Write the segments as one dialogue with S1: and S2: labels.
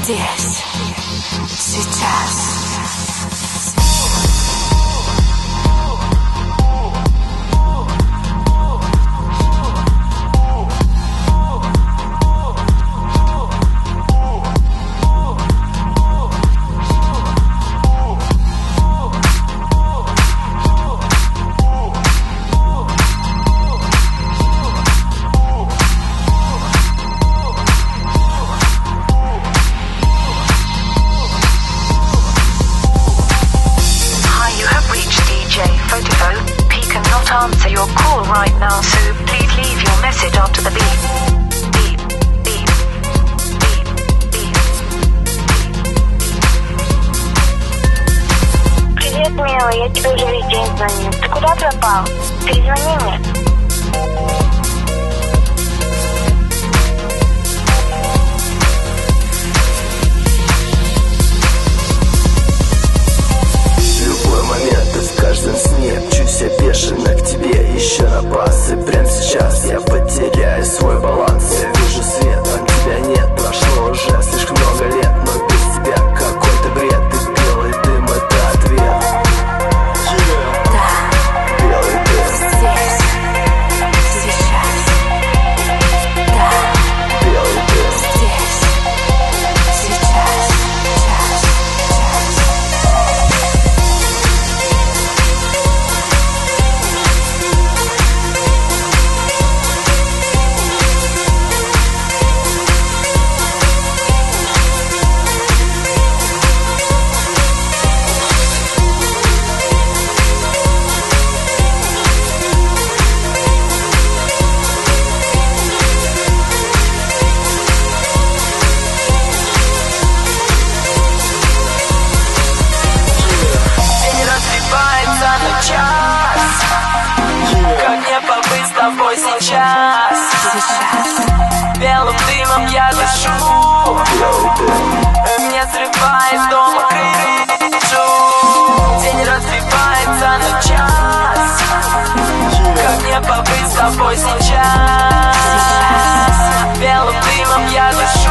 S1: здесь, сейчас.
S2: Answer your call right now, so please leave your message after the beep. Beep, beep, beep, beep. Привет, милый, я тебе уже весь день звоню. Ты куда пропал? Перезвони мне.
S3: Я бешено к тебе еще на пас. И прямо сейчас я потеряю свой баланс. Я вижу свет, а тебя нет. Прошло уже слишком много лет, но без тебя какой-то бред. И белый дым — это ответ.
S1: Да,
S3: белый дым
S1: здесь, сейчас. Да,
S3: белый дым
S1: здесь, сейчас.
S2: Сейчас белым дымом я дышу. Меня срывает дома крышу. День разбивается на час. Как мне побыть с тобой сейчас? Белым дымом я дышу.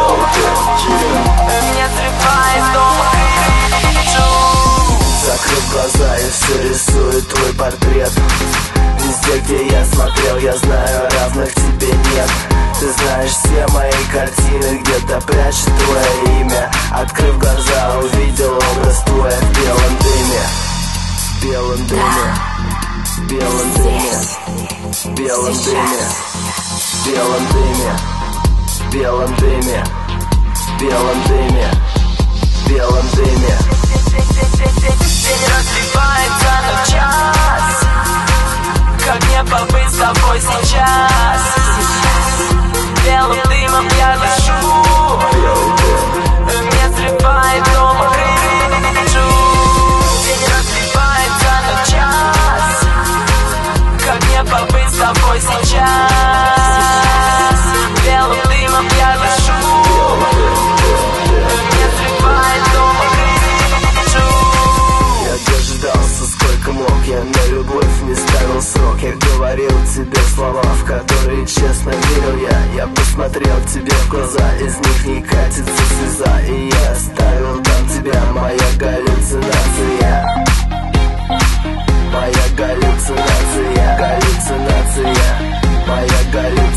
S2: Меня срывает дома крышу.
S3: Закрыв глаза, и все рисует твой портрет. Везде, где я смотрел, я знаю, равных тебе нет. Ты знаешь все мои картины, где-то прячет твое имя. Открыв глаза, увидел образ твой в белом дыме. Белом дыме, белом дыме, белом дыме, белом дыме, белом дыме, белом дыме, белом дыме.
S2: День разбивается на час. Как мне побыть с тобой сейчас? Белым дымом я дышу. Меня срывает дома крышу. День разбивается на час. Как мне побыть с тобой сейчас? Белым дымом я дышу. Меня срывает дома крышу.
S3: Я дождался сколько мог, я на любовь не ставил срок. Я говорил тебе слова, в которые честно верил я. Я посмотрел тебе в глаза, из них не катится слеза. И я оставил там тебя, моя галлюцинация. Моя галлюцинация, галлюцинация, моя галлюцинация.